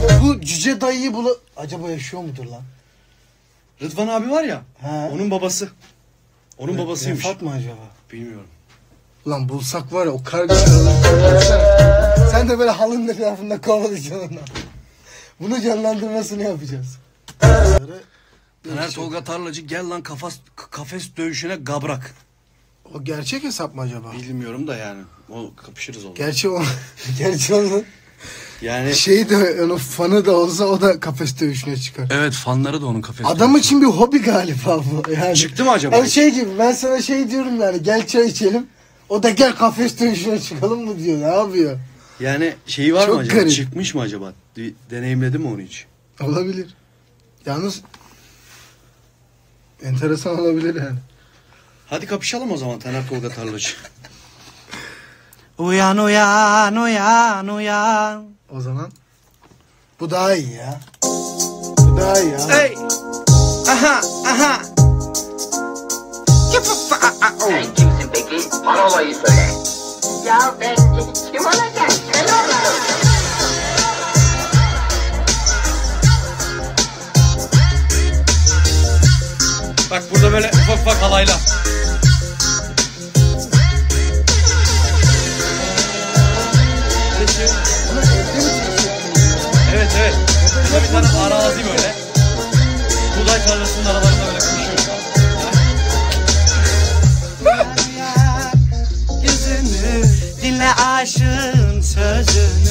Bu cüce dayıyı acaba yaşıyor mudur lan? Rıdvan abi var ya. He. Onun babası. Onun babasıymış. Vefat mı acaba? Bilmiyorum. Lan bulsak var ya o karga. Sen de böyle halının etrafında kovalayacaksın onu. Bunu canlandırmasını yapacağız. Taner Tolga Tarlacı gel lan kafes dövüşüne gabrak. O gerçek hesap mı acaba? Bilmiyorum da yani. O kapışırız onu. Gerçi onun yani şey de onun fanı da olsa o da kafes dövüşüne çıkar. evet, fanları da onun kafes. Adam için bir hobi galiba bu. Yani çıktı mı acaba? Yani şey gibi ben sana şey diyorum yani gel çay içelim. O da gel kafes dövüşüne çıkalım mı diyor. Ne yapıyor? Yani şeyi var çok mı acaba? Garip. Çıkmış mı acaba? Deneyimledi mi onu hiç? Olabilir. Yalnız enteresan olabilir yani. Hadi kapışalım o zaman Taner Tolga Tarlacı. Uyan uyan uyan uyan. O zaman bu daha iyi ya. Bu daha iyi ya. Hey. Aha aha. Sen kimsin peki? Parolayı söyle. Ya ben kim olacak? Sen olalım. Bak burada böyle ufak ufak halayla. Evet evet. Burada bir tane arazi böyle. Buğday tarlasının aralarında böyle koşuyor. Yüzünü dinle aşığın sözünü.